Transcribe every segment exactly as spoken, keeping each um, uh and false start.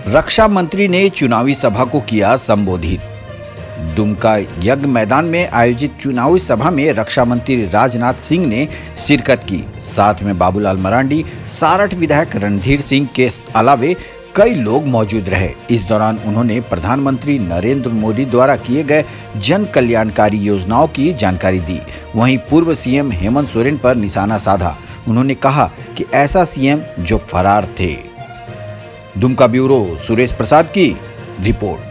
रक्षा मंत्री ने चुनावी सभा को किया संबोधित। दुमका यज्ञ मैदान में आयोजित चुनावी सभा में रक्षा मंत्री राजनाथ सिंह ने शिरकत की। साथ में बाबूलाल मरांडी, सारठ विधायक रणधीर सिंह के अलावे कई लोग मौजूद रहे। इस दौरान उन्होंने प्रधानमंत्री नरेंद्र मोदी द्वारा किए गए जन कल्याणकारी योजनाओं की जानकारी दी। वहीं पूर्व सीएम हेमंत सोरेन पर निशाना साधा। उन्होंने कहा कि ऐसा सीएम जो फरार थे। दुमका ब्यूरो सुरेश प्रसाद की रिपोर्ट।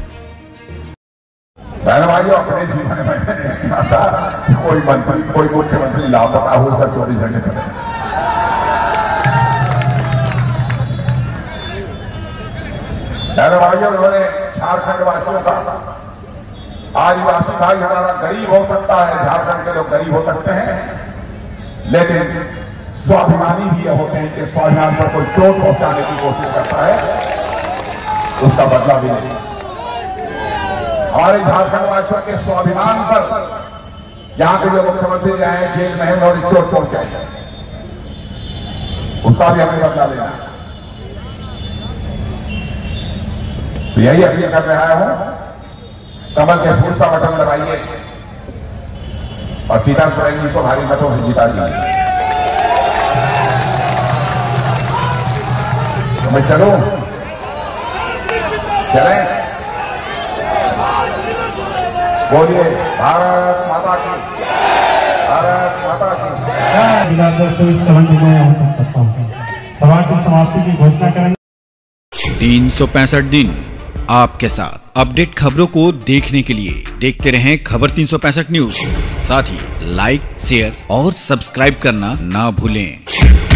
अपने जीवन में कोई मंत्री, कोई मुख्यमंत्री लापता हो कर चौबीस घंटे करे। उन्होंने झारखंड वासियों का, आदिवासी भाई हमारा गरीब हो सकता है, झारखंड के लोग गरीब हो सकते हैं, लेकिन स्वाभिमानी भी ये होते हैं कि स्वाभिमान पर कोई चोट पहुंचाने की कोशिश करता है, उसका बदला भी नहीं। हमारे झारखंड वासियों के स्वाभिमान पर यहां के जो मुख्यमंत्री रहे हैं जेल में है और चोट पहुंचाई, उसका भी हमें बदला लेना है। तो यही अपील कर रहा हूं, कमल के फूल का बटन दबाइए और सीता सोरेन को भारी मतों से जिता दीजिए। तो मैं चलूं, चले, बोलिए भारत माता की, भारत माता की। इस संबंध में मैं हो सकता हूं सभा की समाप्ति की घोषणा करेंगे। तीन सौ पैंसठ दिन आपके साथ अपडेट खबरों को देखने के लिए देखते रहें खबर तीन सौ पैंसठ न्यूज। साथ ही लाइक, शेयर और सब्सक्राइब करना ना भूलें।